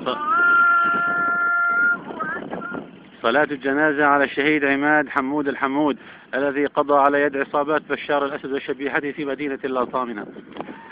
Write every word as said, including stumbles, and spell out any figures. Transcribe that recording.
صلاة الجنازة على الشهيد عماد حمود الحمود الذي قضى على يد عصابات بشار الأسد وشبيحته في مدينة الله طامنة.